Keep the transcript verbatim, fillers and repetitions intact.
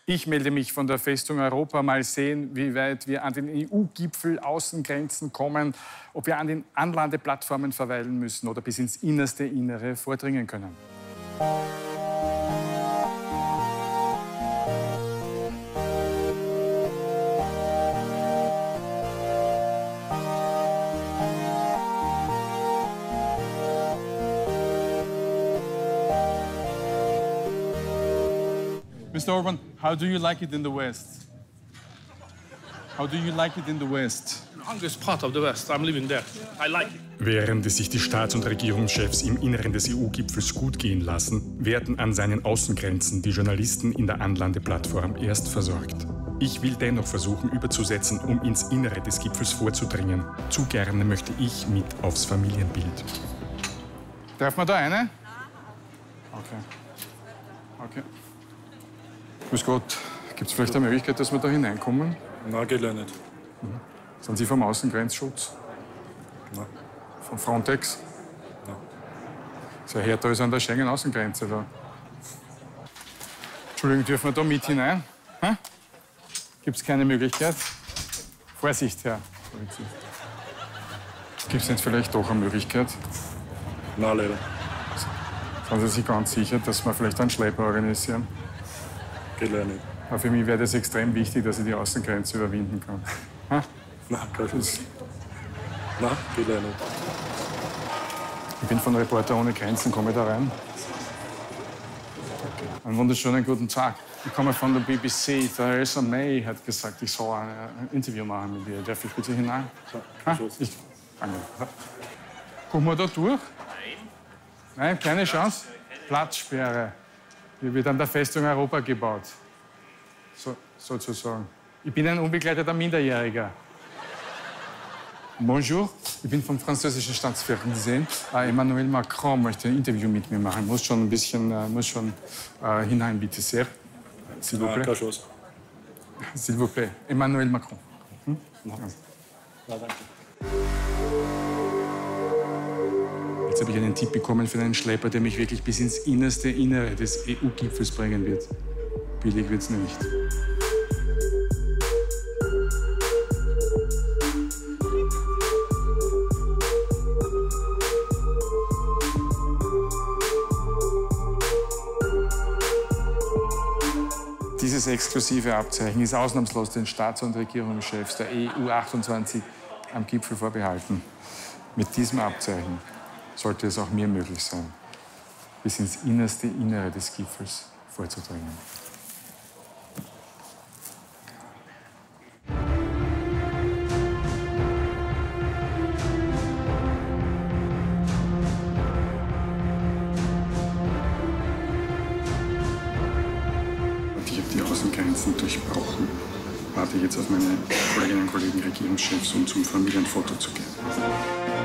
Ich melde mich von der Festung Europa. Mal sehen, wie weit wir an den E U-Gipfel Außengrenzen kommen, ob wir an den Anlandeplattformen verweilen müssen oder bis ins innerste Innere vordringen können. Mister Orban, how do you like it in the West? How do you like it in the West? Hungary is part of the West. I'm living there. I like it. Während es sich die Staats- und Regierungschefs im Inneren des E U-Gipfels gut gehen lassen, werden an seinen Außengrenzen die Journalisten in der Anlandeplattform erst versorgt. Ich will dennoch versuchen, überzusetzen, um ins Innere des Gipfels vorzudringen. Zu gerne möchte ich mit aufs Familienbild. Darf man da eine? Okay. Okay. Grüß Gott. Gibt es vielleicht eine Möglichkeit, dass wir da hineinkommen? Nein, geht ja nicht. Mhm. Sind Sie vom Außengrenzschutz? Nein. Von Frontex? Nein. Ist ja härter als an der Schengen-Außengrenze da. Entschuldigung, dürfen wir da mit hinein? Gibt es keine Möglichkeit? Vorsicht, Herr. Gibt es nicht vielleicht doch eine Möglichkeit? Nein, leider. Sind Sie sich ganz sicher, dass wir vielleicht einen Schlepper organisieren? Geht leider nicht. Aber für mich wäre das extrem wichtig, dass ich die Außengrenze überwinden kann. Ha? Nein, kein Schuss. Nein, geht leider nicht. Ich bin von Reporter ohne Grenzen, komme ich da rein? Okay. Einen wunderschönen guten Tag. Ich komme von der B B C. Theresa May hat gesagt, ich soll ein Interview machen mit ihr. Darf ich bitte hinein? Ja, ha? Ich, danke. Kommen wir da durch? Nein. Nein, keine Chance? Platzsperre. Hier wird an der Festung Europa gebaut. So, sozusagen. Ich bin ein unbegleiteter Minderjähriger. Bonjour, ich bin vom französischen Staatsfernsehen. Äh, Emmanuel Macron möchte ein Interview mit mir machen. Muss schon ein bisschen, äh, muss schon äh, hinein, bitte sehr. S'il vous plaît. Keine Chance. S'il vous plaît. Emmanuel Macron. Hm? Nein. Ja. Nein, danke. Jetzt habe ich einen Tipp bekommen für einen Schlepper, der mich wirklich bis ins innerste Innere des E U-Gipfels bringen wird. Billig wird's nicht. Dieses exklusive Abzeichen ist ausnahmslos den Staats- und Regierungschefs der E U achtundzwanzig am Gipfel vorbehalten. Mit diesem Abzeichen sollte es auch mir möglich sein, bis ins innerste Innere des Gipfels vorzudringen. Ich habe die Außengrenzen durchbrochen. Warte jetzt auf meine Kolleginnen und Kollegen Regierungschefs, um zum Familienfoto zu gehen.